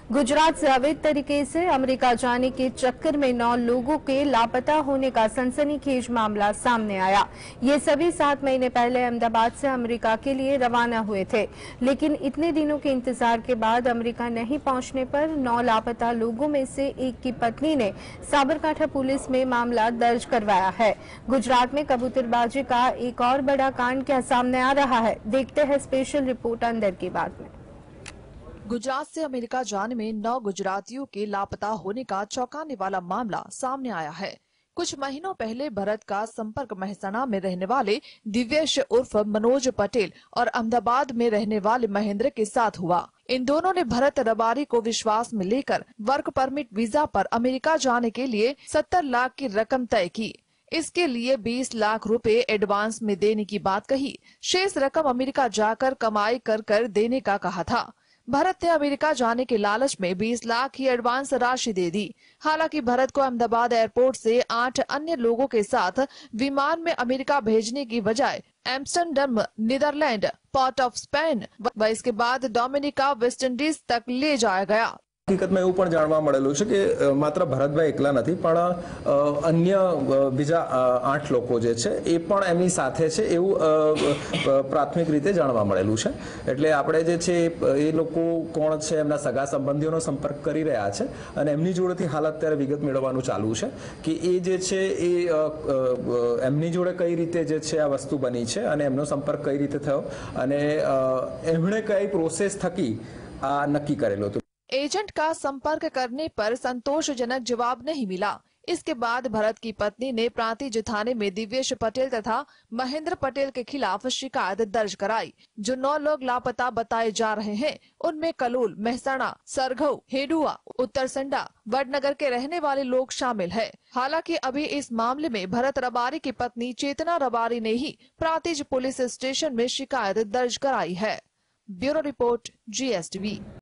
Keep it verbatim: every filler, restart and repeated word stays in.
गुजरात से अवैध तरीके से अमेरिका जाने के चक्कर में नौ लोगों के लापता होने का सनसनीखेज मामला सामने आया। ये सभी सात महीने पहले अहमदाबाद से अमेरिका के लिए रवाना हुए थे, लेकिन इतने दिनों के इंतजार के बाद अमेरिका नहीं पहुंचने पर नौ लापता लोगों में से एक की पत्नी ने साबरकांठा पुलिस में मामला दर्ज करवाया है। गुजरात में कबूतरबाजी का एक और बड़ा कांड क्या सामने आ रहा है, देखते हैं स्पेशल रिपोर्ट अंदर की बात में। गुजरात से अमेरिका जाने में नौ गुजरातियों के लापता होने का चौंकाने वाला मामला सामने आया है। कुछ महीनों पहले भरत का संपर्क मेहसाणा में रहने वाले दिव्येश उर्फ मनोज पटेल और अहमदाबाद में रहने वाले महेंद्र के साथ हुआ। इन दोनों ने भरत रबारी को विश्वास में लेकर वर्क परमिट वीजा पर अमेरिका जाने के लिए सत्तर लाख की रकम तय की। इसके लिए बीस लाख रुपए एडवांस में देने की बात कही। शेष रकम अमेरिका जाकर कमाई कर कर देने का कहा था। भरत ने अमेरिका जाने के लालच में बीस लाख की एडवांस राशि दे दी। हालांकि भरत को अहमदाबाद एयरपोर्ट से आठ अन्य लोगों के साथ विमान में अमेरिका भेजने की बजाय Amsterdam, Netherlands, port of Spain व इसके बाद डोमिनिका, वेस्ट इंडीज तक ले जाया गया। हकीकत में એવું પણ જાણવા મળેલું છે કે માત્ર ભરતભાઈ એકલા નથી પણ અન્ય બીજા આઠ લોકો જે છે એ પણ એમની સાથે છે એવું પ્રાથમિક રીતે જાણવા મળેલું છે। એટલે આપણે જે છે એ લોકો કોણ છે, એમના સગા સંબંધીઓનો સંપર્ક કરી રહ્યા છે અને એમની જોડેથી હાલ અત્યારે વિગત મેળવવાનું ચાલુ છે કે એ જે છે એ એમની જોડે કઈ રીતે જે છે આ વસ્તુ બની છે અને એમનો સંપર્ક કઈ રીતે થયો અને એમણે કઈ પ્રોસેસ થકી આ નક્કી કરેલું હતું। एजेंट का संपर्क करने पर संतोषजनक जवाब नहीं मिला। इसके बाद भरत की पत्नी ने प्रांतिज थाने में दिव्येश पटेल तथा महेंद्र पटेल के खिलाफ शिकायत दर्ज कराई। जो नौ लोग लापता बताए जा रहे हैं उनमें कलोल, मेहसाणा, सरघऊ, हेडुआ, उत्तरसंडा, वडनगर के रहने वाले लोग शामिल है। हालांकि अभी इस मामले में भरत रबारी की पत्नी चेतना रबारी ने ही प्रांतिज पुलिस स्टेशन में शिकायत दर्ज कराई है। Bureau report, G S T we.